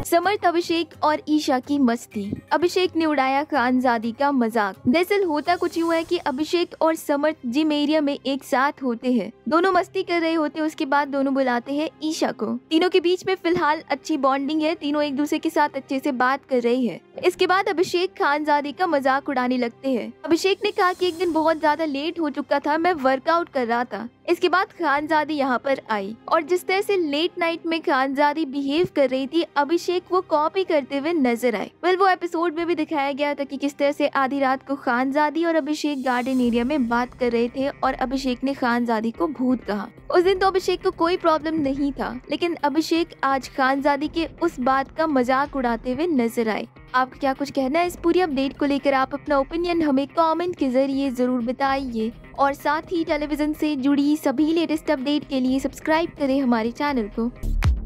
समर्थ, अभिषेक और ईशा की मस्ती। अभिषेक ने उड़ाया खानजादी का मजाक। दरअसल होता कुछ यूँ है कि अभिषेक और समर्थ जिम एरिया में एक साथ होते हैं। दोनों मस्ती कर रहे होते हैं। उसके बाद दोनों बुलाते हैं ईशा को। तीनों के बीच में फिलहाल अच्छी बॉन्डिंग है। तीनों एक दूसरे के साथ अच्छे से बात कर रही है। इसके बाद अभिषेक खानजादी का मजाक उड़ाने लगते हैं। अभिषेक ने कहा कि एक दिन बहुत ज्यादा लेट हो चुका था, मैं वर्कआउट कर रहा था। इसके बाद खानजादी यहाँ पर आई और जिस तरह से लेट नाइट में खानजादी बिहेव कर रही थी, अभिषेक वो कॉपी करते हुए नजर आए। वो एपिसोड में भी दिखाया गया था कि किस तरह से आधी रात को खानजादी और अभिषेक गार्डन एरिया में बात कर रहे थे और अभिषेक ने खानजादी को भूत कहा। उस दिन तो अभिषेक को कोई प्रॉब्लम नहीं था, लेकिन अभिषेक आज खानजादी के उस बात का मजाक उड़ाते हुए नजर आए। आपका क्या कुछ कहना है इस पूरी अपडेट को लेकर? आप अपना ओपिनियन हमें कमेंट के जरिए जरूर बताइए और साथ ही टेलीविजन से जुड़ी सभी लेटेस्ट अपडेट के लिए सब्सक्राइब करें हमारे चैनल को।